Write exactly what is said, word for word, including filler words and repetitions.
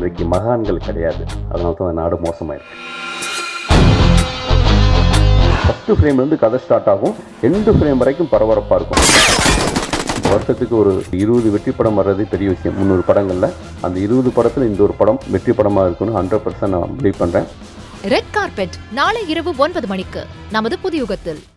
இன்றைக்கு மகான்கள் கிடையாது. அதனால தான் நாடு மோசமாயிருக்கு. ஃபஸ்ட்டு ஃப்ரேம்லேருந்து கதை ஸ்டார்ட் ஆகும், எண்டு ஃப்ரேம் வரைக்கும் பரபரப்பாக இருக்கும். வருஷத்துக்கு ஒரு இருபது வெற்றி படம் வர்றது பெரிய விஷயம். முந்நூறு படங்களில் அந்த இருபது படத்தில் இந்த ஒரு படம் வெற்றி படமாக இருக்குன்னு ஹண்ட்ரட் பர்சன்ட் நான் பிலீவ் பண்ணுறேன். ரெட் கார்பெட் நாளை இரவு ஒன்பது மணிக்கு நமது புதியுகத்தில்.